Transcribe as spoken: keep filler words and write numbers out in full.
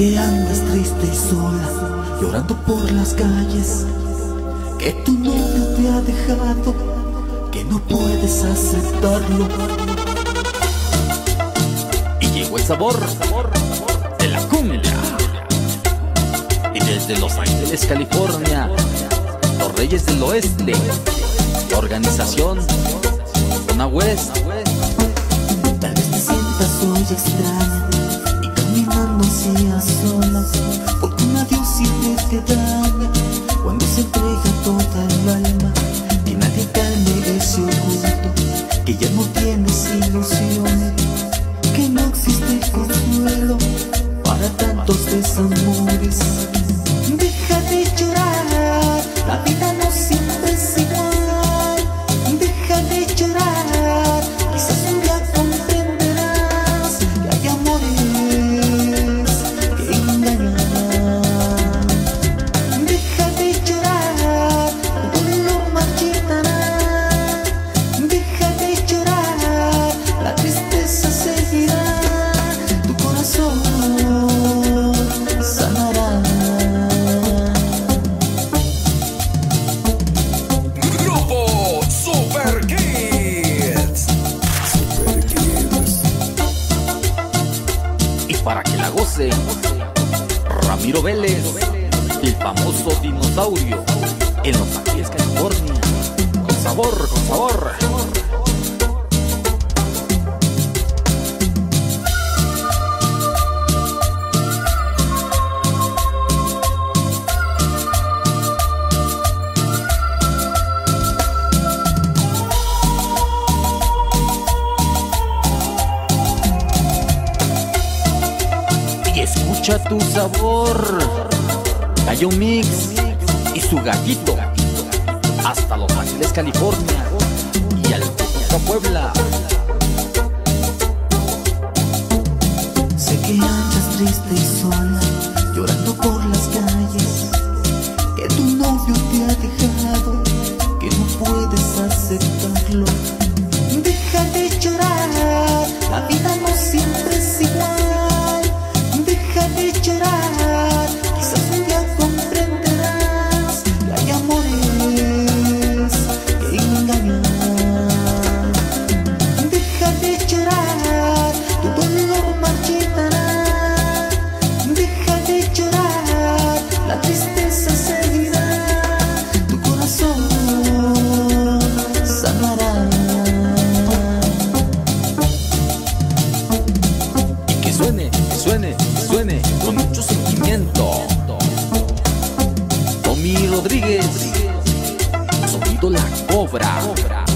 que andas triste y sola, llorando por las calles, que tu novio te ha dejado, que no puedes aceptarlo. Y llegó el sabor de la cumbia. Y desde Los Ángeles, California, los Reyes del Oeste, la organización Zona West. Tal vez te sientas hoy extraña y caminando así a solas, porque un adiós siempre te daña cuando se entrega toda el alma. Que nadie calme ese orgullo, que ya no tienes ilusiones, que no existe consuelo para tantos desamores. Deja de llorar, la vida no siempre es igual. Deja de llorar, quizás un día comprenderás que hay amores que engañan. Deja de llorar, tu dolor marchitará. Deja de llorar, la tristeza seguirá, tu corazón sanará. Grupo Super Kids. Super Kids. Y para que la goce, Ramiro Vélez, el famoso dinosaurio, en Los Ángeles, California. Con sabor, con sabor. Y escucha tu sabor. Gallo Mix y su gallito. Hasta Los Ángeles, California. Y al Cúcuta, Puebla. Sé que andas triste y sola, llorando por las calles, que tu novio te ha dejado, que no puedes aceptarlo. Deja de llorar, la vida no siempre es igual. Deja de llorar, quizás un día comprenderás que hay amores que engañan. Deja de llorar, tu dolor marchitará. Deja de llorar, la tristeza seguirá, tu corazón sanará. Y que suene, que suene, que suene con mucho sentimiento. Tommy Rodríguez, sonido La Cobra.